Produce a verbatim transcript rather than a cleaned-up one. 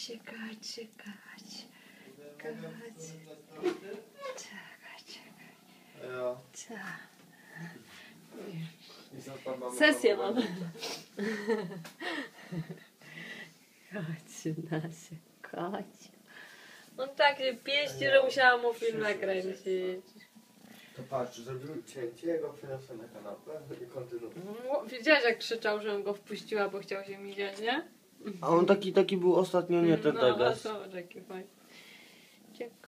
Czekaj, czekaj. Czekaj, czekaj, czekaj. Ja. Sesję mam. Chodź, Nasie, chodź. On tak się pieści, że musiałam mu film nakręcić. To patrz, zrobimy cięcie, ja go przeniosę na kanapę i kontynuuję. Widziałeś, jak krzyczał, żebym go wpuściła, bo chciał się miziać, nie? A on taki, taki był ostatnio, nie ten no, Degas. No, taki fajny.